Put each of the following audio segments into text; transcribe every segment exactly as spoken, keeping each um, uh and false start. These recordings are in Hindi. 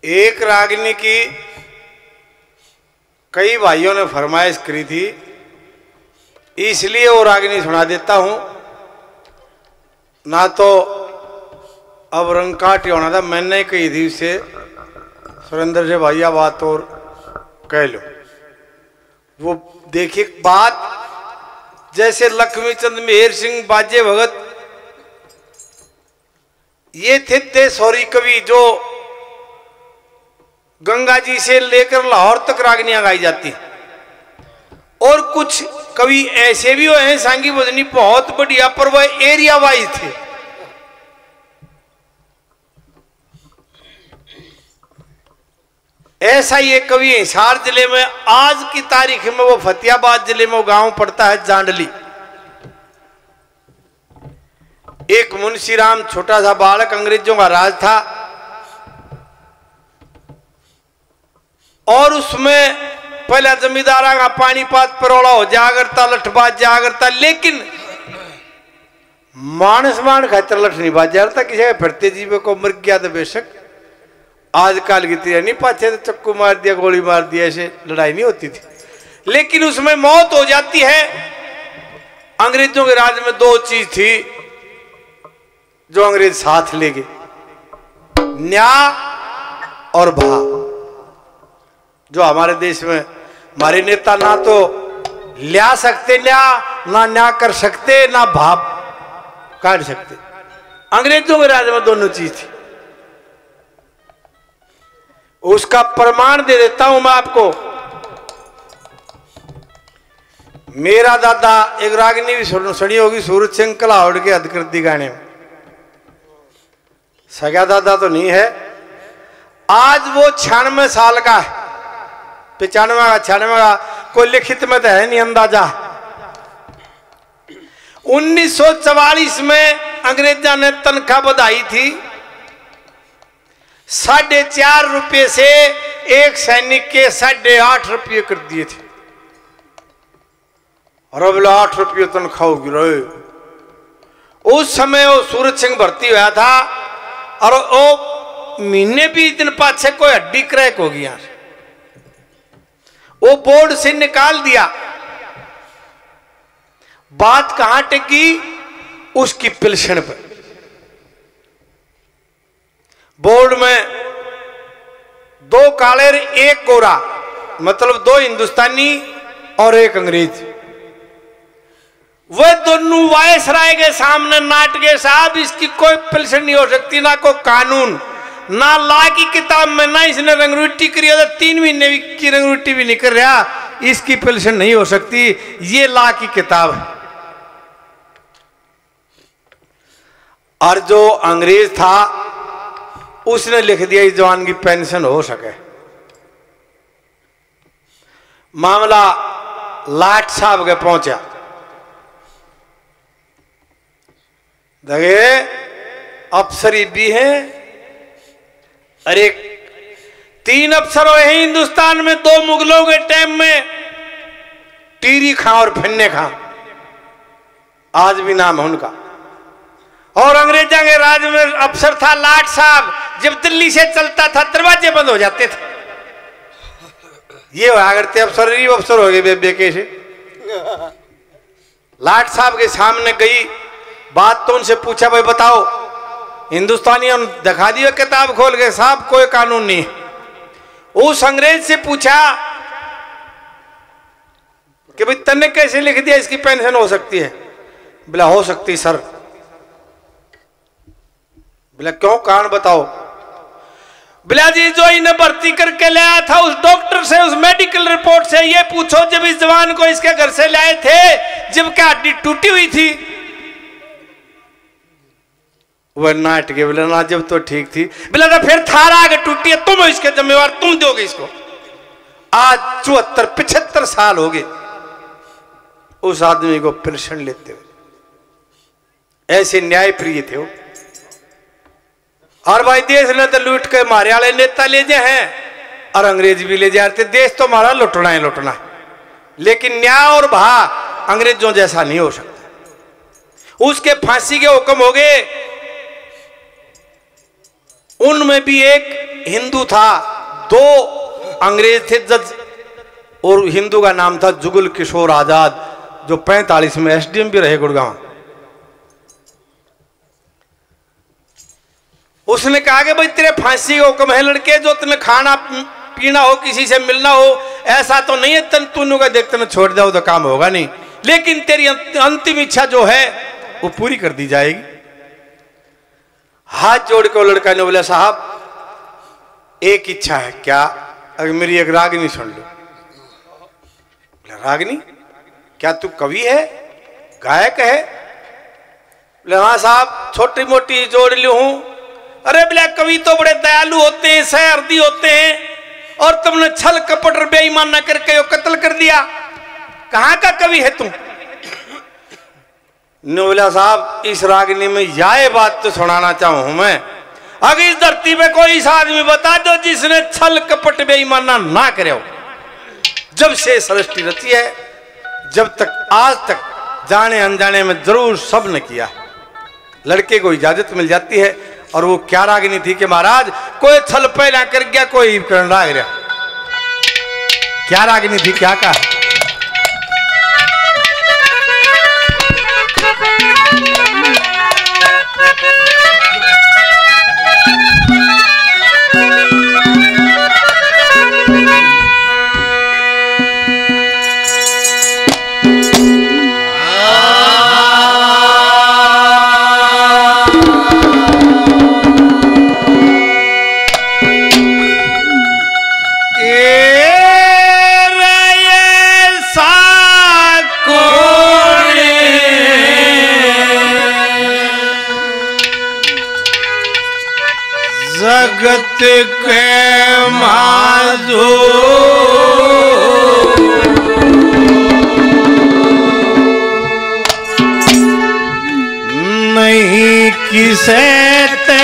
एक रागिनी की कई भाइयों ने फरमाइश करी थी, इसलिए वो रागिनी सुना देता हूं। ना तो अब रंग काट होना था, मैंने कही थी उससे सुरेंद्र से भैया बात और कह लो। वो देखिए बात जैसे लक्ष्मी चंद मेहर सिंह बाजे भगत ये थे ते सौरी कवि जो गंगा जी से लेकर लाहौर तक रागनियां गाई जाती। और कुछ कवि ऐसे भी हुए हैं सांगी भजनी बहुत बढ़िया, पर वह एरिया वाइज थे। ऐसा ही एक कवि हिसार जिले में, आज की तारीख में वो फतेहाबाद जिले में वो गांव पड़ता है जांडली। एक मुंशीराम छोटा सा बालक, अंग्रेजों का राज था और उसमें पहला जमींदारा का पानीपात परोड़ा हो जा करता, लठबाज जा करता, लेकिन मानस मान खातर लठ नहीं बाज जाता। किसी फिरते जीवे को मर गया तो बेशक आजकल की तरह नहीं, पाछे तो चक्कू मार दिया, गोली मार दिया, ऐसे लड़ाई नहीं होती थी, लेकिन उसमें मौत हो जाती है। अंग्रेजों के राज में दो चीज थी जो अंग्रेज साथ ले गए, न्याय और भा। जो हमारे देश में हमारे नेता ना तो ल्या सकते न्याय, ना न्याय कर सकते, ना भाव काट सकते। अंग्रेजों के राज में दोनों चीज थी। उसका प्रमाण दे देता हूं मैं आपको। मेरा दादा, एक रागिनी भी सुनी होगी, सूरज सिंह कलावड़ के हदकर्दी गाने में, सगा दादा तो नहीं है। आज वो छियानवे साल का है, पचानवे का छियानवे का, कोई लिखित में तो है नहीं अंदाजा। उन्नीस सौ चवालीस में अंग्रेजा ने तनख्वाह बढ़ाई थी साढ़े चार रुपये से एक सैनिक के साढ़े आठ रुपये कर दिए थे। और अब आठ रुपये तनख्वाह गिरे। उस समय वो सूरज सिंह भर्ती हुआ था और वो महीने बीस दिन पाछे कोई हड्डी क्रैक हो गया, वो बोर्ड से निकाल दिया। बात कहां टिकी? उसकी पेंशन पर। बोर्ड में दो काले एक गोरा, मतलब दो हिंदुस्तानी और एक अंग्रेज, वह दोनों वायसराय के सामने नाट गए, साहब इसकी कोई पेंशन नहीं हो सकती, ना कोई कानून, ना ला की किताब में, ना इसने रंगरूटी करी है, तीन महीने की रंगरूटी भी नहीं कर रहा, इसकी पेंशन नहीं हो सकती, ये ला की किताब है। और जो अंग्रेज था उसने लिख दिया इस जवान की पेंशन हो सके। मामला लाट साहब के पहुंचा। देखे अफसर भी हैं, अरे तीन अफसर हुए हैं हिंदुस्तान में, दो मुगलों के टाइम में, टीरी खां और फन्ने खां, आज भी नाम है उनका। और अंग्रेजा के राज में अफसर था लाट साहब, जब दिल्ली से चलता था दरवाजे बंद हो जाते थे। ये हुआ करते अफसर, ही अफसर हो गए बेबे के से। लाट साहब के सामने गई बात, तो उनसे पूछा भाई बताओ, हिंदुस्तानियों दिखा दिया किताब खोल के, साहब कोई कानून नहीं। उस अंग्रेज से पूछा कि भाई तन्ने कैसे लिख दिया इसकी पेंशन हो सकती है? बोला हो सकती सर। बोला क्यों, कारण बताओ। बोला जी जो इन्हें भर्ती करके लाया था उस डॉक्टर से, उस मेडिकल रिपोर्ट से ये पूछो जब इस जवान को इसके घर से लाए थे जब क्या हड्डी टूटी हुई थी? वह नाट के बोला ना जब तो ठीक थी। बोला तो फिर थारा आगे टूटी है, तुम इसके जिम्मेवार, तुम दोगे इसको। आज चौहत्तर पिछहत्तर साल हो गए उस आदमी को पेंशन लेते हुए। ऐसे न्याय प्रिय थे वो। और भाई देश ने तो लूट के मारे वाले नेता ले जाए हैं और अंग्रेज भी ले जाते। देश तो हमारा लुटना है लुटना है, लेकिन न्याय और भा अंग्रेजों जैसा नहीं हो सकता। उसके फांसी के हुक्म हो गए, उनमें भी एक हिंदू था, दो अंग्रेज थे जज, और हिंदू का नाम था जुगल किशोर आजाद, जो पैंतालीस में एसडीएम भी रहे गुड़गांव। उसने कहा कि भाई तेरे फांसी का हुक्म है लड़के, जो तुम्हें खाना पीना हो, किसी से मिलना हो, ऐसा तो नहीं है तन तूने का देख तने छोड़ दो तो काम होगा नहीं, लेकिन तेरी अंतिम इच्छा जो है वो पूरी कर दी जाएगी। हाथ जोड़ के लड़का ने बोला साहब एक इच्छा है। क्या? अगर मेरी एक रागनी सुन लो। रागनी? क्या तू कवि है, गायक है? बोले हाँ साहब छोटी मोटी जोड़ ली हूं। अरे बोले कवि तो बड़े दयालु होते हैं, सहर्दी होते हैं, और तुमने छल कपट और बेईमान न करके कत्ल कर दिया, कहां का कवि है तुम? बोला साहब इस रागनी में यह बात तो सुनाना चाहूं मैं, अगर इस धरती पे कोई इस आदमी बता दो जिसने छल कपट बेईमाना ना करे हो। जब से सृष्टि रची है जब तक आज तक जाने अनजाने में जरूर सब ने किया। लड़के को इजाजत मिल जाती है, और वो क्या रागनी थी कि महाराज कोई छल पे ना कर गया, कोई करण राग रहा। क्या रागनी थी, क्या कहा? जगत के माधो नहीं किसे ते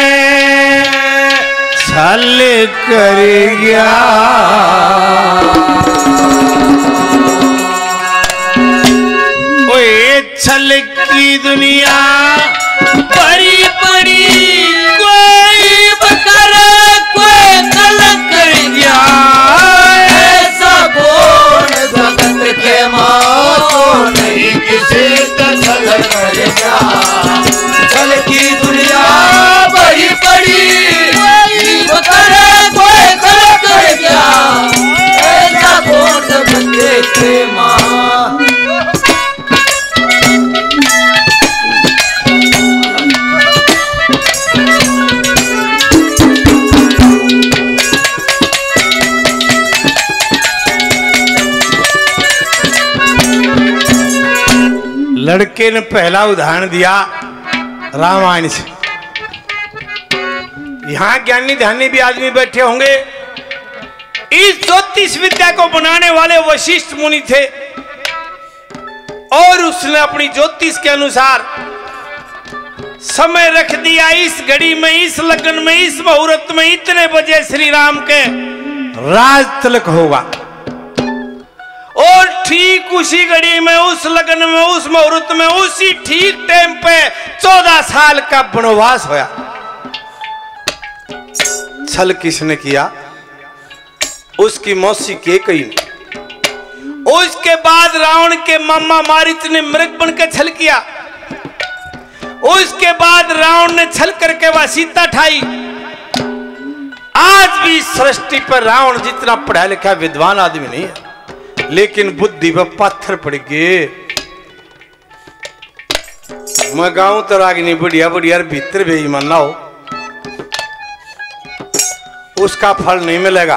छल कर गया, ओए छल की दुनिया बड़ी बड़ी छल की दुनिया बड़ी बड़ी कोई गलत कर गया, ऐसा कौन बंदे थे माँ। लड़के ने पहला उदाहरण दिया रामायण से। यहां ज्ञानी ध्यानी भी आदमी बैठे होंगे। इस ज्योतिष विद्या को बनाने वाले वशिष्ठ मुनि थे, और उसने अपनी ज्योतिष के अनुसार समय रख दिया। इस घड़ी में, इस लगन में, इस मुहूर्त में इतने बजे श्री राम के राज तिलक होगा, और ठीक उसी घड़ी में, उस लगन में, उस मुहूर्त में, उसी ठीक टाइम पे चौदह साल का वनवास होया। छल किसने किया? उसकी मौसी केकई ने। उसके बाद रावण के मामा मारीच ने मृग बन के छल किया। उसके बाद रावण ने छल करके वह सीता ठाई। आज भी सृष्टि पर रावण जितना पढ़ा लिखा विद्वान आदमी नहीं है, लेकिन बुद्धि पर पत्थर पड़ गए। मैं गाऊं तो रागिनी बढ़िया बढ़िया भीतर बेईमान ना हो, उसका फल नहीं मिलेगा।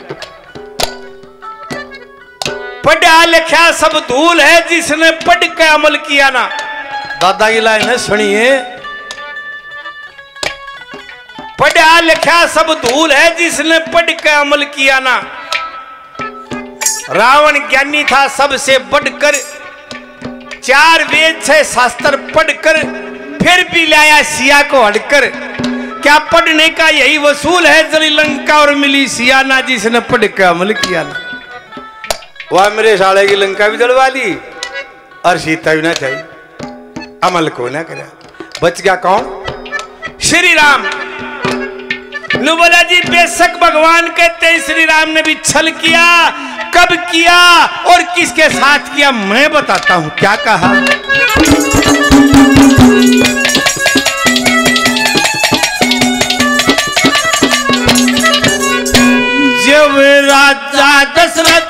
पढ़ा लिखा सब धूल है, जिसने पढ़ के अमल किया ना। दादा की लाइन है, सुनिए। पढ़ा लिखा सब धूल है, जिसने पढ़ के अमल किया ना। रावण ज्ञानी था सबसे बढ़कर, चार वेद छह शास्त्र पढ़कर फिर भी लाया सिया को हटकर। क्या पढ़ने का यही वसूल है? जली लंका और मिली सिया ना, जिसने पढ़ के अमल किया ना। वह मेरे साले की लंका भी जलवा ली और सीता भी ना चाहिए, अमल को ना करा। बच गया कौन? श्री राम। नु बोला जी बेशक भगवान कहते हैं श्री राम ने भी छल किया, कब किया और किसके साथ किया मैं बताता हूं। क्या कहा? जब राजा दशरथ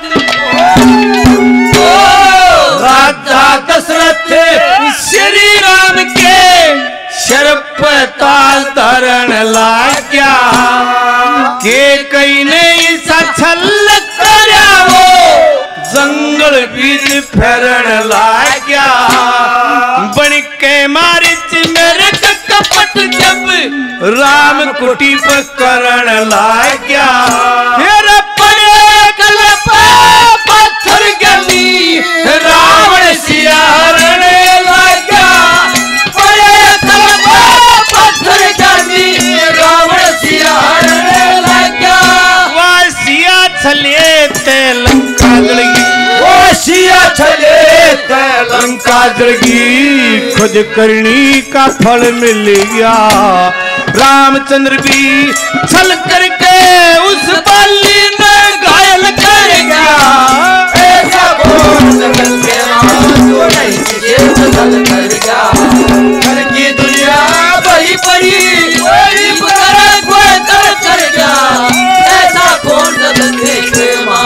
राजा दशरथ श्री राम के शर पर ताल धरण लाग्या के कई ने ऐसा छल करया वो जंगल बीच फेरण लाग्या बन के मारे मेरे कपट जब राम कुटी पर करण लाग्या फिर पड़े कलप पत्थर गली रावण सियारण लाग्या पड़े कलप पत्थर गली रावण सियारण लाग्या वह सिया छले ते लंका जलगी वो सिया छले ते लंका जलगी खुद करनी का फल मिल गया रामचंद्र भी छल करके उस बाली ने घायल कर गया ऐसा कौन जगत के मां जो नहीं किसी छल कर गया घर की दुनिया बड़ी बड़ी बड़ी बड़ा कोई कर कर गया ऐसा कौन जगत के मां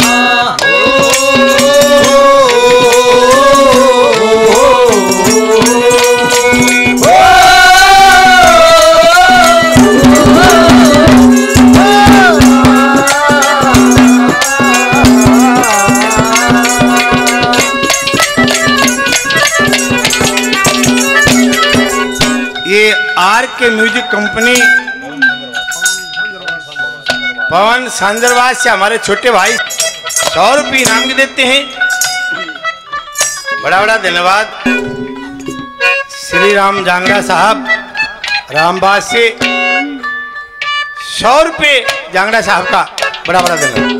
आर के म्यूजिक कंपनी पवन सांजरवास से हमारे छोटे भाई सौ रुपये इनाम के देते हैं। बड़ा बड़ा धन्यवाद श्री राम जांगड़ा साहब रामबाग से सौ रुपये जांगड़ा साहब का बड़ा बड़ा धन्यवाद।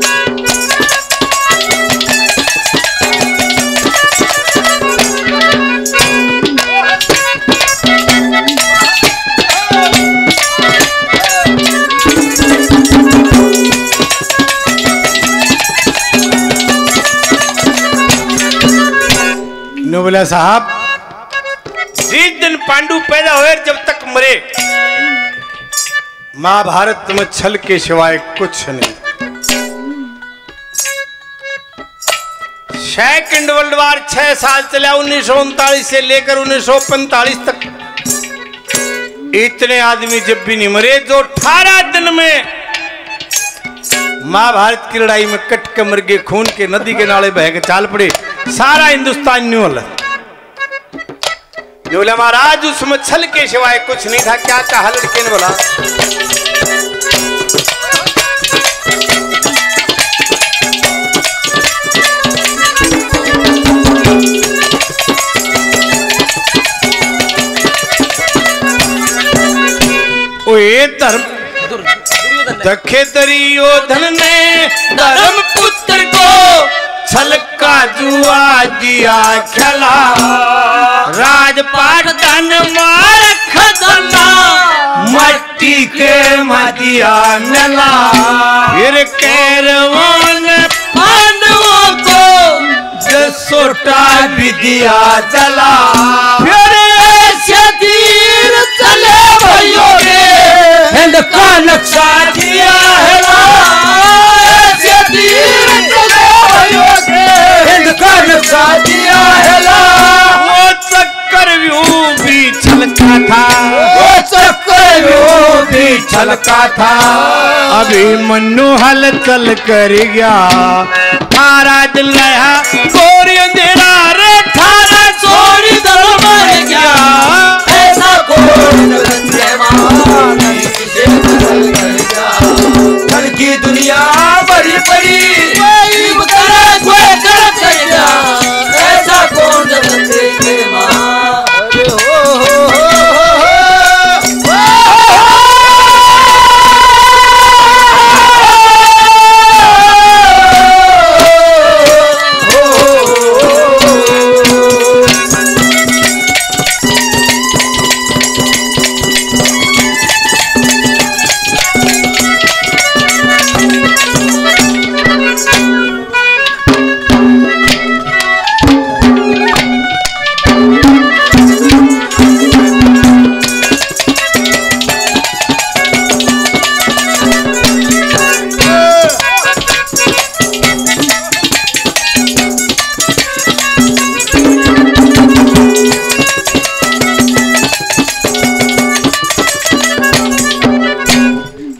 बोला साहब जिस दिन पांडु पैदा हुए जब तक मरे महाभारत में छल के सिवाय कुछ नहीं। सेकंड वर्ल्ड वार छह साल चला उन्नीस सौ उनतालीस से लेकर उन्नीस सौ पैंतालीस तक। इतने आदमी जब भी नहीं मरे जो अठारह दिन में महाभारत की लड़ाई में कट के मर गए, खून के नदी के नाले बह के चाल पड़े, सारा हिंदुस्तान न्यू वाला जो बोले महाराज उसमें छल के सिवाय कुछ नहीं था। क्या कहा लड़के ने बोला ओ ये धर्म दखे दुर्योधन ने धर्म पुत्र को छल का जुआ दिया खेला राजपाट धन मार खजाना मट्टी के मदिया नला फिर कैरवान पांडवों को जसोटा भी दिया जला फिर ऐसे तीर चले भाइयों ने हिंद का नक्शा दिया है ऐसे तीर चले भाइयों ने हिंद का नक्शा दिया है वो चक्रव्यूह भी छलका था वो चक्रव्यूह भी छलका था अभी मन्नू हल चल कर गया थारा दिलाया गोरी अंधेरा रे थारा चोरी दल मर गया ऐसा कौन कल की दुनिया बड़ी बड़ी ऐसा कौन के मां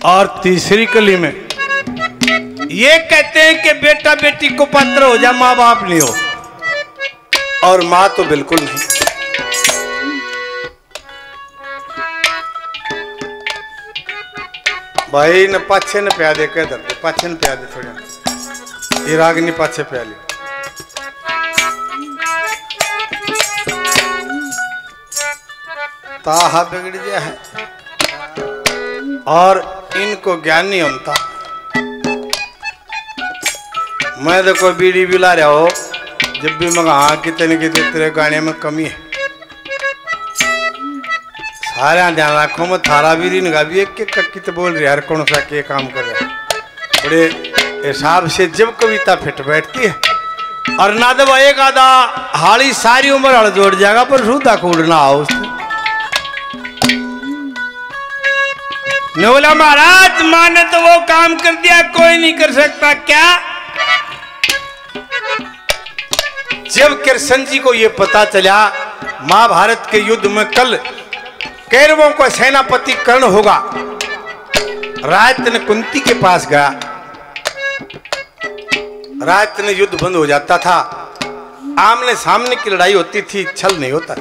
और तीसरी कली में ये कहते हैं कि बेटा बेटी को पात्र हो जा, माँ बाप नहीं हो। और माँ तो बिल्कुल नहीं। भाई न पाछे न प्या दे के दर्द पाछे न प्या दे थोड़ा ये रागनी पाछे प्या ली। ताहा बिगड़ गया है और इनको ज्ञान नहीं होता। मैं तो कोई बीड़ी बिला रहा हो जब भी मैं हाँ कितने कितने तेरे गाने में कमी है। सारे ध्यान रखो मैं थारा भी नहीं गा भी एक एक कित बोल रही हर कौन सा के काम कर रहा है बड़े हिसाब से जब कविता फिट बैठती है। और ना तो एक आधा हाड़ी सारी उम्र हड़ जोड़ जाएगा पर रूदा कूड़ना आओ उससे। ने बोला महाराज माँ ने तो वो काम कर दिया कोई नहीं कर सकता क्या। जब कृष्ण जी को ये पता चला महाभारत के युद्ध में कल कौरवों को सेनापति कर्ण होगा, रात ने कुंती के पास गया। रात ने युद्ध बंद हो जाता था, आमने सामने की लड़ाई होती थी, छल नहीं होता।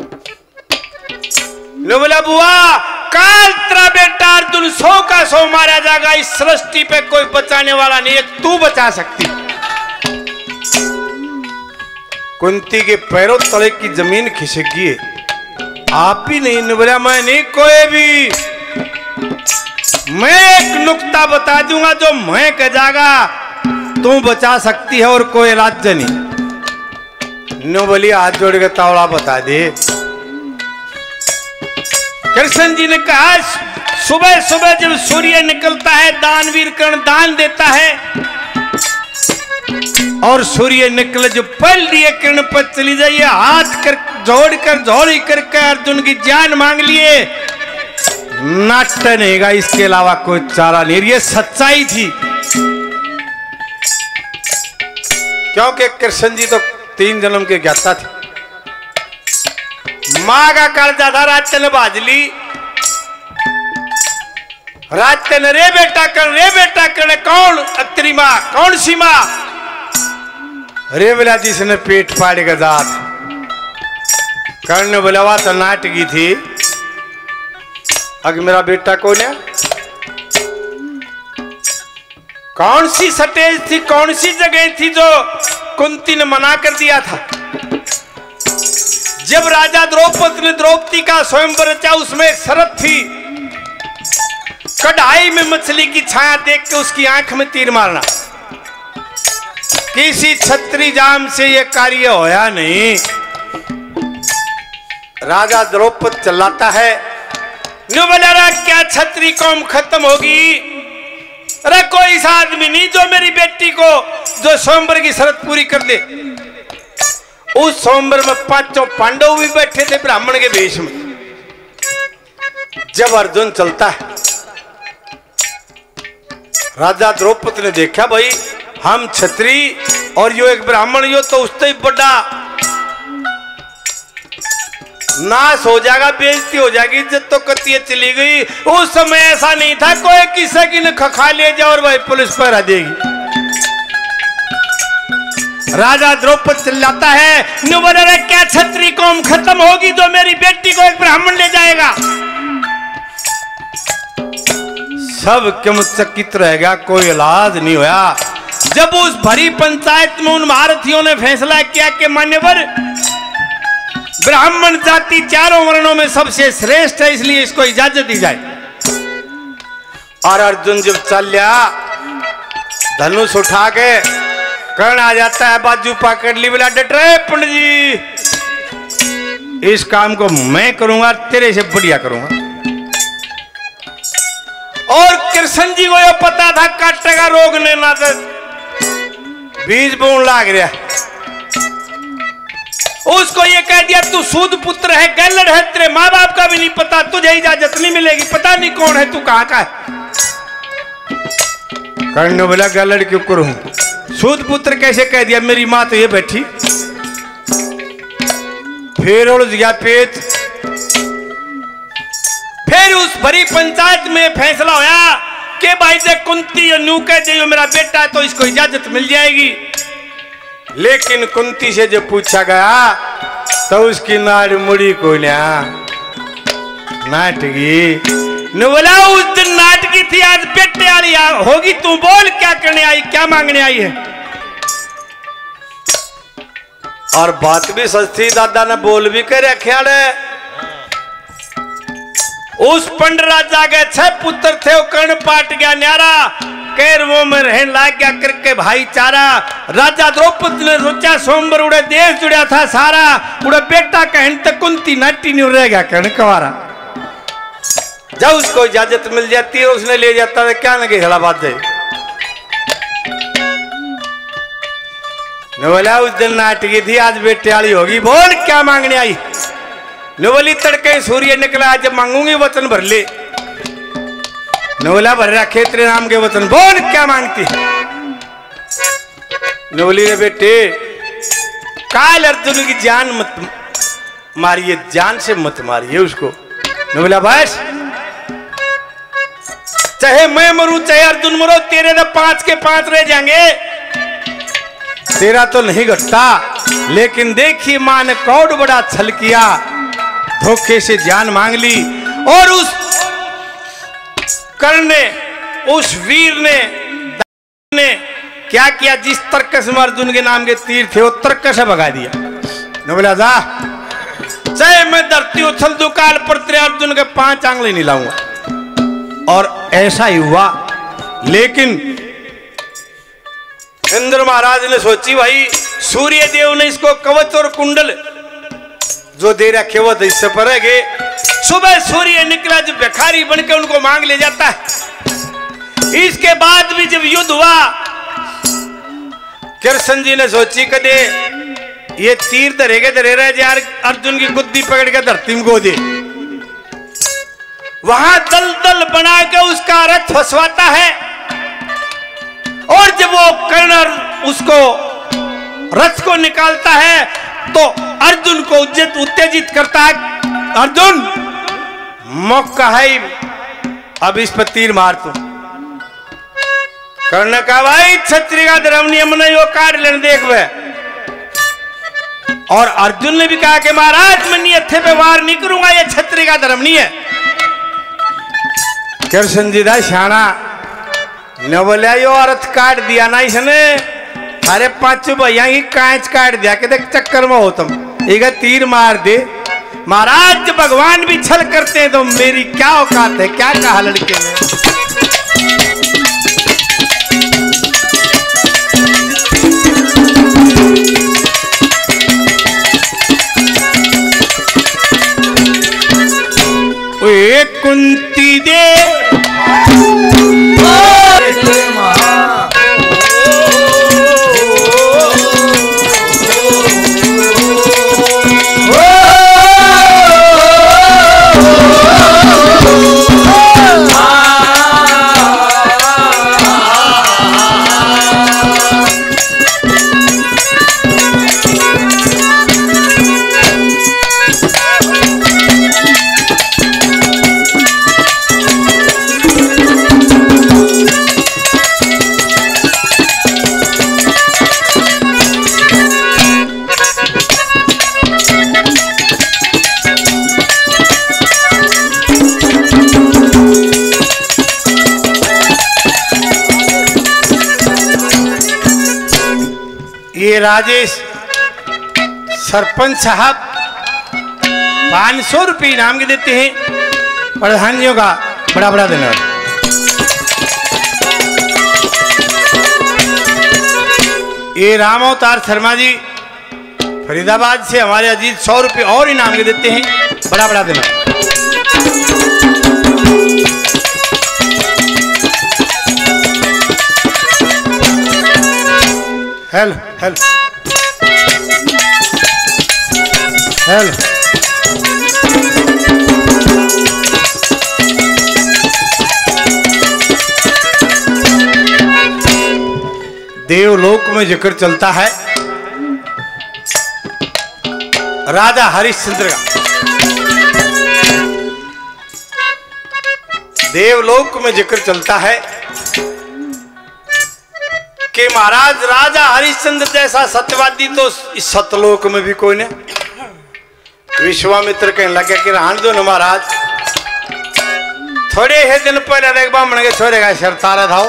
ने बोला बुआ काल तेरा बेटा अर्जुन सौ का सौ मारा जाएगा, इस सृष्टि पे कोई बचाने वाला नहीं है, तू बचा सकती। कुंती के पैरों तले की जमीन खिसक गई। आप भी नहीं। ने बोला मैं नहीं कोई भी, मैं एक नुक्ता बता दूंगा जो मैं कह जाएगा तू बचा सकती है और कोई राज्य नहीं। नो बोली हाथ जोड़ के तावड़ा बता दे। कृष्ण जी ने कहा सुबह सुबह जब सूर्य निकलता है दानवीर कर्ण दान देता है और सूर्य निकले जो पल दिए किरण पर चली जाइए, हाथ कर जोड़ कर झोड़ी करके अर्जुन की जान मांग लिए, नाट्य नहीं गा, इसके अलावा कोई चारा नहीं। ये सच्चाई थी क्योंकि कृष्ण जी तो तीन जन्म के ज्ञाता थे। माँ का कर्जा था रात ने बाजली, रात ने रे बेटा कर रे बेटा कर कौन अत्री माँ कौन सी माँ रे बोला जिसने पेट फाड़ के जात। कर्ण बोला हुआ तो नाटकी थी, अगर मेरा बेटा कौन है। कौन सी स्टेज थी कौन सी जगह थी जो कुंती ने मना कर दिया था। जब राजा द्रौपदी ने द्रौपदी का स्वयंवर रचा उसमें एक शर्त थी, कढ़ाई में मछली की छाया देख के उसकी आंख में तीर मारना। किसी छत्री जाम से यह कार्य होया नहीं। राजा द्रौपदी चिल्लाता है न्यू बोला क्या छत्री कौम खत्म होगी। अरे कोई सा आदमी नहीं जो मेरी बेटी को जो स्वयंवर की शर्त पूरी कर दे। उस स्वयंवर में पांचों पांडव भी बैठे थे ब्राह्मण के वेश में। जब अर्जुन चलता है राजा द्रौपदी ने देखा भाई हम छत्री और यो एक ब्राह्मण, यो तो उससे ही बड़ा नाश हो जाएगा, बेइज्जती हो जाएगी, इज्जत तो कतिये चली गई। उस समय ऐसा नहीं था कोई किसी की न खा ले जाए और वही पुलिस पर आ देगी। राजा द्रौपदी चिल्लाता है नुबलरे क्या छत्री कौम खत्म होगी जो मेरी बेटी को एक ब्राह्मण ले जाएगा। सब क्यों चकित रह गया, कोई इलाज नहीं होया। जब उस भरी पंचायत में उन महारथियों ने फैसला किया कि मान्यवर ब्राह्मण जाति चारों वर्णों में सबसे श्रेष्ठ है इसलिए इसको इजाजत दी जाए। और अर्जुन जब चल लिया धनुष उठा के कर्ण आ जाता है, बाजू पकड़ ली, बोला डट रहे पंडित जी, इस काम को मैं करूंगा, तेरे से बढ़िया करूंगा। और कृष्ण जी को यह पता था काटेगा रोग ने ना तो बीज बोन लाग रहा। उसको ये कह दिया तू सूद पुत्र है, गैलड है, तेरे माँ बाप का भी नहीं पता, तुझे इजाजत नहीं मिलेगी, पता नहीं कौन है तू कहां का है। कर्ण ने बोला गैलड क्यों करूं, सूद पुत्र कैसे कह दिया, मेरी माँ तो ये बैठी। फिर उड़ गया पेट। फिर उस भरी पंचायत में फैसला होया के भाई से कुंती न्यू कह दे मेरा बेटा है तो इसको इजाजत मिल जाएगी। लेकिन कुंती से जब पूछा गया तो उसकी नाड़ मुड़ी को लिया नाटकी ने बोला उस दिन नाटकी थी, आज बेटे वाली होगी। तू बोल क्या करने आई, क्या मांगने आई है? और बात भी सच थी, दादा ने बोल भी कर रखे। उस पंड राजा के छह पुत्र थे, वो कर्ण पाट गया न्यारा, कैर वो में रहने लाग गया करके भाईचारा। राजा द्रौपदी ने सोचा सोमबर उड़े देश जुड़ा था सारा, उड़े बेटा कहन तक कुंती नाटी नहीं रह गया कर्ण कवारा। जब उसको इजाजत मिल जाती है उसने ले जाता है, क्या लगे खड़ा बात जाए। बोला उस दिन नाटकी थी, आज बेटे वाली होगी, बोल क्या मांगने आई? बोली तड़के सूर्य निकला, आज जब मांगूंगी वतन भर ले। बोला भर रखे तेरे नाम के वतन, बोल क्या मांगती? बोली रे बेटे काल अर्जुन की जान मत मारिए, जान से मत मारिए उसको। बोला बस चाहे मैं मरूं चाहे अर्जुन मरो, तेरे तो पांच के पांच रह जाएंगे। तेरा तो नहीं घटता, लेकिन देखिए मां ने कौड़ बड़ा छल किया, धोखे से जान मांग ली। और उस कर्ण ने, उस वीर ने, ने क्या किया? जिस तर्कस में अर्जुन के नाम के तीर थे वो तर्कस से भगा दिया। न बोला जा चाहे मैं धरती उछल दूं, काल पर तेरे अर्जुन के पांच आंगली नहीं लाऊंगा। और ऐसा ही हुआ। लेकिन इंद्र महाराज ने सोची भाई सूर्य देव ने इसको कवच और कुंडल जो दे रखे वो तो इससे पड़ेगे। सुबह सूर्य निकला, जो भिखारी बनकर उनको मांग ले जाता है। इसके बाद भी जब युद्ध हुआ, कृष्ण जी ने सोची कदे ये तीर धरेगे धरे रहे यार, अर्जुन की गुद्दी पकड़ के धरती में गोदे। वहां दल दल बना के उसका रथ फंसवाता है। और जब वो कर्ण उसको रथ को निकालता है तो अर्जुन को उत्तेजित करता है। अर्जुन मौका है, अब इस पर तीर मार तू। कर्ण का भाई क्षत्रिय का धर्म नियम नहीं, वो काट लेने देख वे। और अर्जुन ने भी कहा कि महाराज मैं नियथे पे वार नहीं करूंगा, ये क्षत्रिय का धर्म नहीं है। कृष्ण जी दा शाना न बोलिया यो औरत काट दिया ना इसने, अरे पांचों भैया की कांच काट दिया कि देख चक्कर में हो तुम, एक तीर मार दे। महाराज भगवान भी छल करते हैं तो मेरी क्या औकात है? क्या कहा लड़के ने? एक कुंती दे ये राजेश सरपंच साहब पाँच सौ रुपये इनाम के देते हैं। प्रधानियों का बड़ा बड़ा धन्यवाद। ये राम अवतार शर्मा जी फरीदाबाद से हमारे अजीत सौ रुपये और इनाम के देते हैं, बड़ा बड़ा धन्यवाद। हेलो हेलो हेलो देवलोक में जिक्र चलता है राजा हरिश्चंद्र का। देवलोक में जिक्र चलता है कि महाराज राजा हरिश्चंद्र जैसा सत्यवादी तो इस सतलोक में भी कोई नहीं। विश्वामित्र कहने लगे कि रहने दो न महाराज, थोड़े ही दिन पहले एक ब्राह्मण के छोरे का सिर तारा था,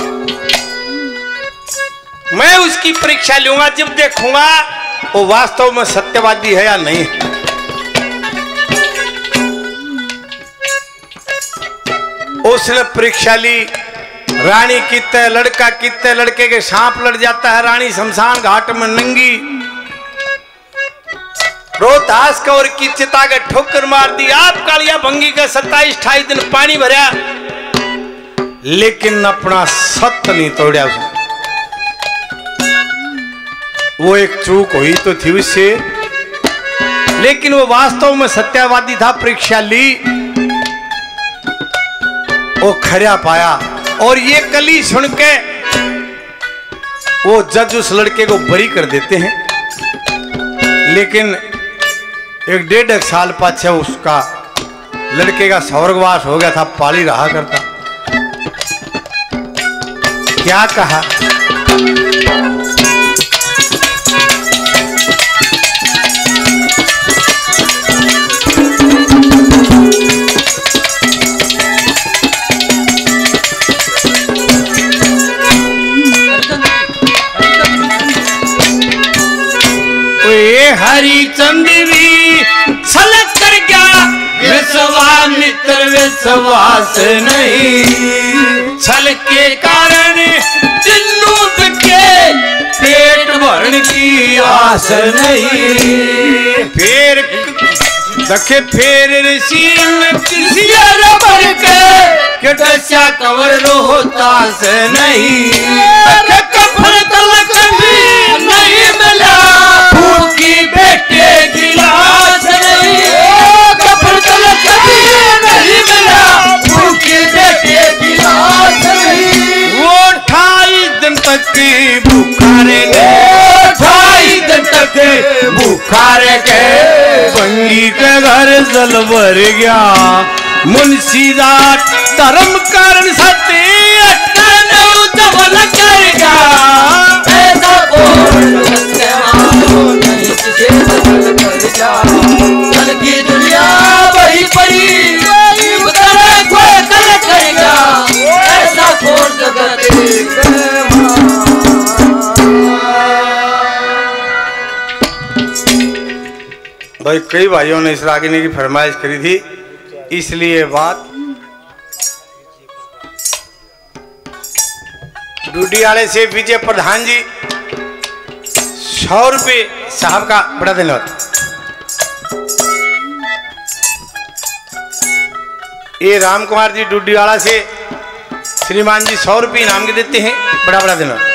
मैं उसकी परीक्षा लूंगा, जब देखूंगा वो वास्तव में सत्यवादी है या नहीं। उसने परीक्षा ली, रानी कितने लड़का कितने लड़के के सांप लड़ जाता है, रानी शमशान घाट में नंगी रोहतास का और की चिता के ठोकर मार दी। आप कालिया भंगी का सत्ताईस अट्ठाईस दिन पानी भरा, लेकिन अपना सत्य नहीं तोड़ा उसने। वो एक चूक हुई तो थी उससे, लेकिन वो वास्तव में सत्यवादी था। परीक्षा ली, वो खरा पाया, और ये कली सुन के वो जज उस लड़के को बरी कर देते हैं। लेकिन एक डेढ़ साल पाछे उसका लड़के का स्वर्गवास हो गया था, पाली रहा करता। क्या कहा, हरिचंद भी छलक कर गया, विश्वामित्र विश्वास नहीं। छल के कारण चिन्नू के पेट भरने की आस नहीं। फिर देखे फिर ऋषि किसी भर के दशा कवर रोहतास नहीं। कफन तलक भी नहीं मिला, भूखी बेटे गिलास नहीं। कफन तलक भी नहीं मिला, भूखी बेटे गिलास नहीं। वो अठाईस दिन तक की भूखारे ढाई दिन तक बुखार के बंगी के घर जल भर गया। मुंशीदार धर्म कारण सत्य जबल कर गया। ऐसा कल की दुनिया वही पड़ी, करेगा ऐसा कौन जगत। भाई कई भाइयों ने इस रागिनी की फरमाइश करी थी, इसलिए बात डूडियाले से विजय प्रधान जी सौ रुपये साहब का बड़ा धन्यवाद। ये राम कुमार जी डूडियाला से श्रीमान जी सौ रुपये इनाम के देते हैं, बड़ा बड़ा धन्यवाद।